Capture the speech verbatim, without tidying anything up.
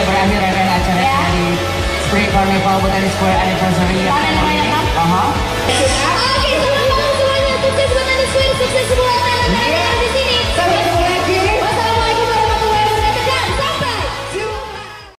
berakhir rangkaian acara Ya. di Spring Carnival Botanic Square Anniversary yang Panen kali ini. banyak, Aha. Oke, selamat malam semuanya. Sukses buat Anda Square, sukses buat anak-anak yang ada di sini.